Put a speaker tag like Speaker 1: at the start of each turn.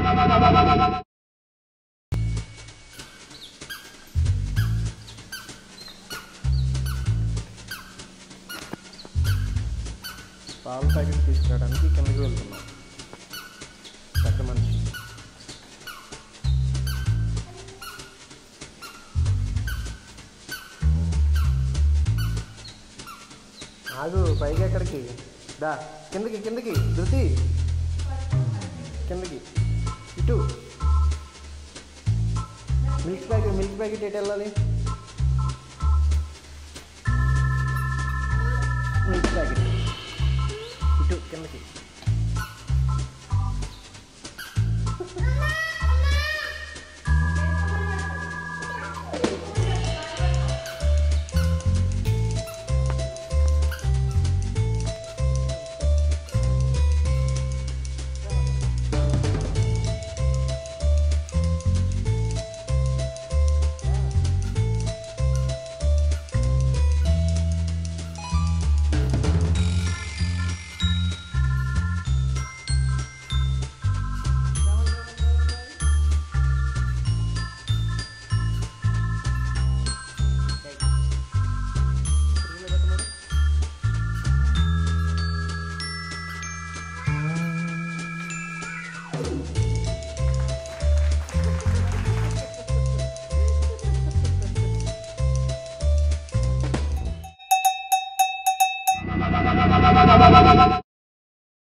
Speaker 1: పాల ప్యాకెట్ తీసుకురావడానికి కిందకి వెళ్తున్నాం. పెద్ద మనిషి ఆగు, పైకి ఎక్కడికి? దా కిందకి కిందకి ధృతి, కిందకి ఇటు. మిల్క్ ప్యాకెట్ ఎటు వెళ్ళాలి? మిల్క్ ప్యాకెట్ ఇటు కిందకి.